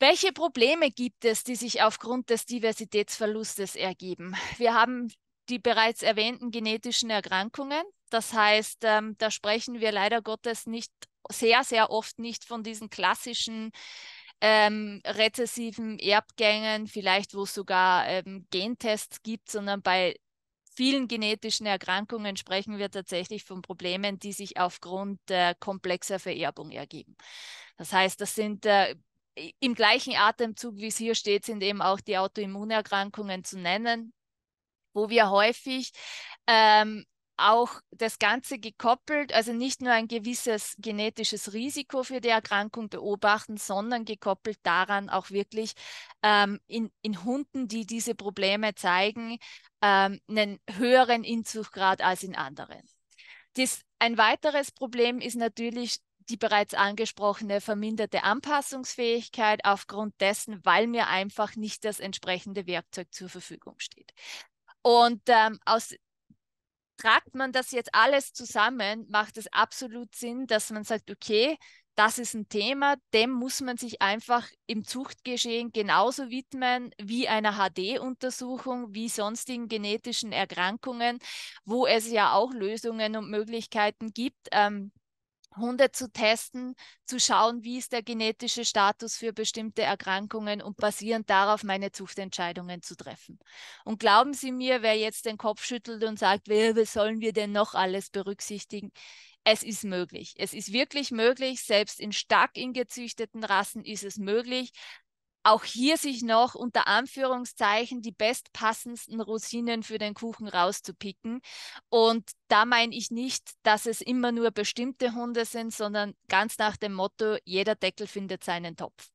Welche Probleme gibt es, die sich aufgrund des Diversitätsverlustes ergeben? Wir haben die bereits erwähnten genetischen Erkrankungen. Das heißt, da sprechen wir leider Gottes nicht sehr, sehr oft nicht von diesen klassischen rezessiven Erbgängen, vielleicht wo es sogar Gentests gibt, sondern bei vielen genetischen Erkrankungen sprechen wir tatsächlich von Problemen, die sich aufgrund komplexer Vererbung ergeben. Das heißt, das sind im gleichen Atemzug, wie es hier steht, sind eben auch die Autoimmunerkrankungen zu nennen, wo wir häufig auch das Ganze gekoppelt, also nicht nur ein gewisses genetisches Risiko für die Erkrankung beobachten, sondern gekoppelt daran auch wirklich in Hunden, die diese Probleme zeigen, einen höheren Inzuchtgrad als in anderen. Ein weiteres Problem ist natürlich die bereits angesprochene verminderte Anpassungsfähigkeit aufgrund dessen, weil mir einfach nicht das entsprechende Werkzeug zur Verfügung steht. Und tragt man das jetzt alles zusammen, macht es absolut Sinn, dass man sagt, okay, das ist ein Thema, dem muss man sich einfach im Zuchtgeschehen genauso widmen wie einer HD-Untersuchung, wie sonstigen genetischen Erkrankungen, wo es ja auch Lösungen und Möglichkeiten gibt, Hunde zu testen, zu schauen, wie ist der genetische Status für bestimmte Erkrankungen und basierend darauf meine Zuchtentscheidungen zu treffen. Und glauben Sie mir, wer jetzt den Kopf schüttelt und sagt, was sollen wir denn noch alles berücksichtigen? Es ist möglich. Es ist wirklich möglich. Selbst in stark ingezüchteten Rassen ist es möglich, auch hier sich noch unter Anführungszeichen die bestpassendsten Rosinen für den Kuchen rauszupicken. Und da meine ich nicht, dass es immer nur bestimmte Hunde sind, sondern ganz nach dem Motto, jeder Deckel findet seinen Topf.